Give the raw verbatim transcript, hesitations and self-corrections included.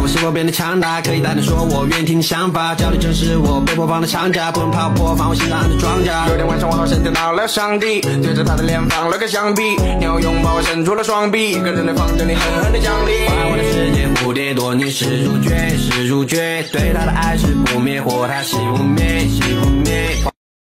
是否变得强大？可以大胆说，我愿意听你想法。焦虑正是我被播放的强加，不用跑破放我心上的庄稼。 有天晚上我好像见到了上帝，对着他的脸放了个响屁，你要拥抱我伸出了双臂，一个人在房间里狠狠的奖励。 花我的世界蝴蝶多，你是主角是主角，对他的爱是不灭火，他是污蔑是污蔑。